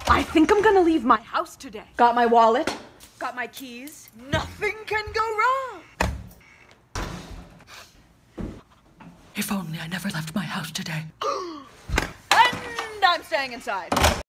I think I'm gonna leave my house today. Got my wallet? Got my keys. Nothing can go wrong. If only I never left my house today. And I'm staying inside.